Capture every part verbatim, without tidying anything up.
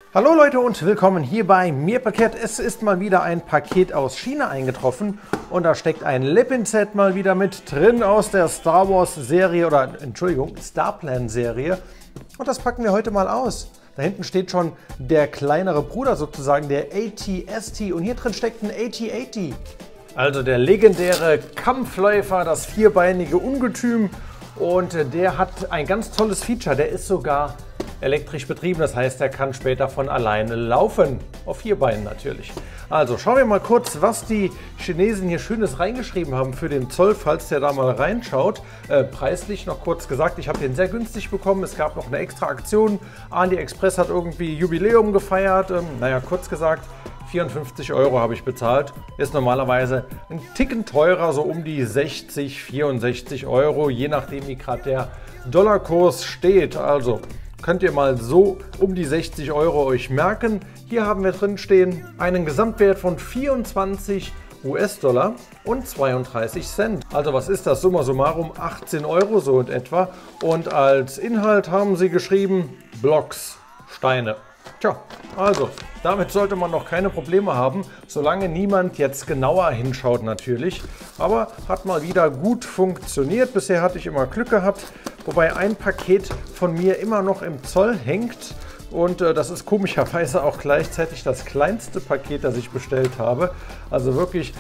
Hallo Leute und willkommen hier bei MirPaket. Es ist mal wieder ein Paket aus China eingetroffen und da steckt ein Lepin-Set mal wieder mit drin aus der Star Wars Serie oder Entschuldigung, Starplan Serie. Und das packen wir heute mal aus. Da hinten steht schon der kleinere Bruder sozusagen, der A T S T, und hier drin steckt ein A T achtzig. Also der legendäre Kampfläufer, das vierbeinige Ungetüm, und der hat ein ganz tolles Feature, der ist sogar elektrisch betrieben, das heißt, er kann später von alleine laufen, auf vier Beinen natürlich. Also schauen wir mal kurz, was die Chinesen hier Schönes reingeschrieben haben für den Zoll, falls der da mal reinschaut. Äh, preislich noch kurz gesagt, ich habe den sehr günstig bekommen, es gab noch eine extra Aktion, AliExpress hat irgendwie Jubiläum gefeiert, ähm, naja, kurz gesagt, vierundfünfzig Euro habe ich bezahlt, ist normalerweise ein Ticken teurer, so um die sechzig, vierundsechzig Euro, je nachdem wie gerade der Dollarkurs steht. Also könnt ihr mal so um die sechzig Euro euch merken. Hier haben wir drin stehen einen Gesamtwert von vierundzwanzig US-Dollar und zweiunddreißig Cent. Also was ist das? Summa summarum achtzehn Euro so in etwa. Und als Inhalt haben sie geschrieben Blocks, Steine. Tja, also damit sollte man noch keine Probleme haben, solange niemand jetzt genauer hinschaut natürlich. Aber hat mal wieder gut funktioniert. Bisher hatte ich immer Glück gehabt, wobei ein Paket von mir immer noch im Zoll hängt. Und äh, das ist komischerweise auch gleichzeitig das kleinste Paket, das ich bestellt habe. Also wirklich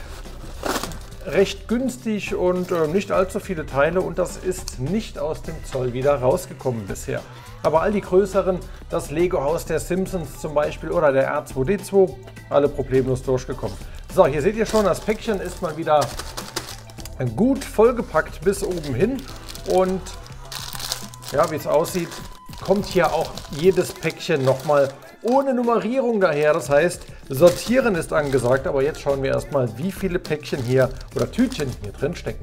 recht günstig und äh, nicht allzu viele Teile, und das ist nicht aus dem Zoll wieder rausgekommen bisher. Aber all die größeren, das Lego-Haus der Simpsons zum Beispiel oder der R zwei D zwei, alle problemlos durchgekommen. So, hier seht ihr schon, das Päckchen ist mal wieder gut vollgepackt bis oben hin. Und ja, wie es aussieht, kommt hier auch jedes Päckchen nochmal ohne Nummerierung daher. Das heißt, sortieren ist angesagt. Aber jetzt schauen wir erstmal, wie viele Päckchen hier oder Tütchen hier drin stecken.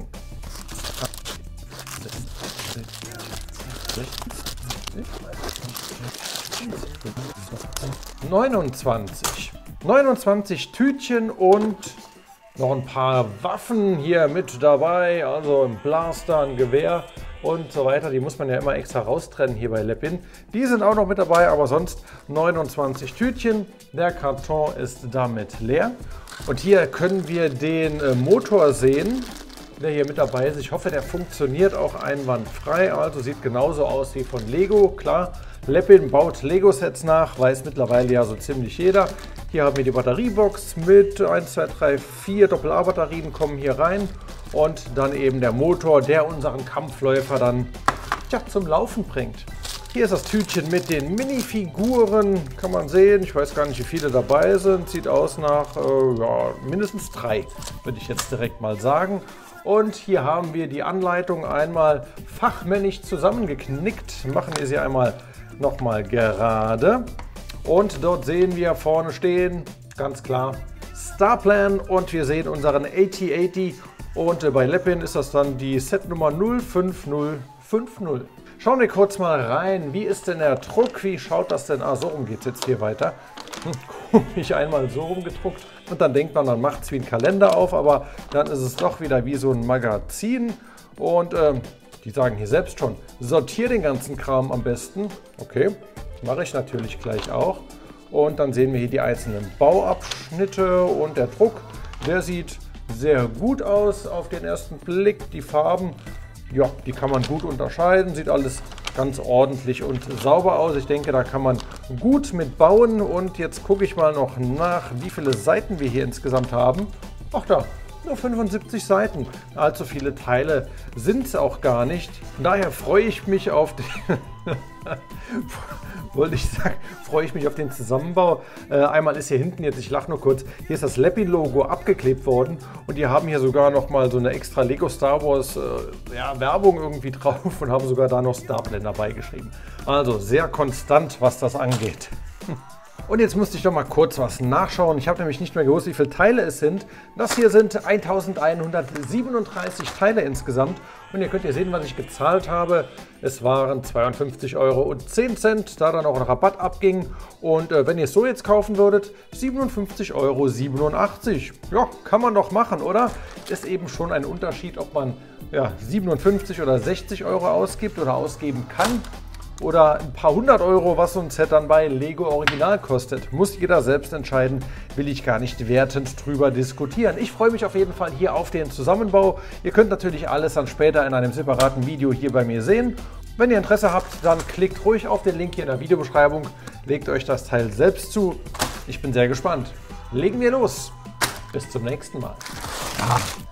neunundzwanzig. neunundzwanzig Tütchen und noch ein paar Waffen hier mit dabei, also ein Blaster, ein Gewehr und so weiter. Die muss man ja immer extra raustrennen hier bei Lepin. Die sind auch noch mit dabei, aber sonst neunundzwanzig Tütchen. Der Karton ist damit leer. Und hier können wir den äh, Motor sehen, der hier mit dabei ist. Ich hoffe, der funktioniert auch einwandfrei. Also sieht genauso aus wie von Lego. Klar, Lepin baut Lego-Sets nach, weiß mittlerweile ja so ziemlich jeder. Hier haben wir die Batteriebox mit eins, zwei, drei, vier Doppel-A-Batterien kommen hier rein. Und dann eben der Motor, der unseren Kampfläufer dann tja, zum Laufen bringt. Hier ist das Tütchen mit den Minifiguren, kann man sehen. Ich weiß gar nicht, wie viele dabei sind. Sieht aus nach äh, ja, mindestens drei, würde ich jetzt direkt mal sagen. Und hier haben wir die Anleitung einmal fachmännisch zusammengeknickt. Machen wir sie einmal nochmal gerade. Und dort sehen wir vorne stehen, ganz klar, Starplan, und wir sehen unseren A T achtzig, und bei Lepin ist das dann die Setnummer null fünf null fünf null. Schauen wir kurz mal rein, wie ist denn der Druck, wie schaut das denn, ah, so rum geht es jetzt hier weiter. Komisch, einmal so rum gedruckt und dann denkt man, man macht es wie ein Kalender auf, aber dann ist es doch wieder wie so ein Magazin. Und ähm, die sagen hier selbst schon, sortiere den ganzen Kram am besten. Okay, mache ich natürlich gleich auch. Und dann sehen wir hier die einzelnen Bauabschnitte, und der Druck, der sieht sehr gut aus auf den ersten Blick. Die Farben, ja, die kann man gut unterscheiden, sieht alles ganz ordentlich und sauber aus. Ich denke, da kann man gut mit bauen. Und jetzt gucke ich mal noch nach, wie viele Seiten wir hier insgesamt haben. Ach da, nur fünfundsiebzig Seiten. Allzu viele Teile sind es auch gar nicht. Daher freue ich mich auf den wollte ich sagen, freue ich mich auf den Zusammenbau. Äh, einmal ist hier hinten jetzt, ich lache nur kurz, hier ist das Lepin-Logo abgeklebt worden, und die haben hier sogar noch mal so eine extra Lego Star Wars äh, ja, Werbung irgendwie drauf und haben sogar da noch Starplan dabei geschrieben. Also sehr konstant, was das angeht. Und jetzt musste ich noch mal kurz was nachschauen. Ich habe nämlich nicht mehr gewusst, wie viele Teile es sind. Das hier sind eintausendeinhundertsiebenunddreißig Teile insgesamt. Und ihr könnt hier sehen, was ich gezahlt habe. Es waren zweiundfünfzig Euro und zehn Cent, da dann auch ein Rabatt abging. Und äh, wenn ihr es so jetzt kaufen würdet, siebenundfünfzig Euro siebenundachtzig. Ja, kann man doch machen, oder? Ist eben schon ein Unterschied, ob man ja, siebenundfünfzig oder sechzig Euro ausgibt oder ausgeben kann. oder ein paar hundert Euro, was so ein Set dann bei Lego Original kostet. Muss jeder selbst entscheiden, will ich gar nicht wertend drüber diskutieren. Ich freue mich auf jeden Fall hier auf den Zusammenbau. Ihr könnt natürlich alles dann später in einem separaten Video hier bei mir sehen. Wenn ihr Interesse habt, dann klickt ruhig auf den Link hier in der Videobeschreibung, legt euch das Teil selbst zu. Ich bin sehr gespannt. Legen wir los. Bis zum nächsten Mal. Ah.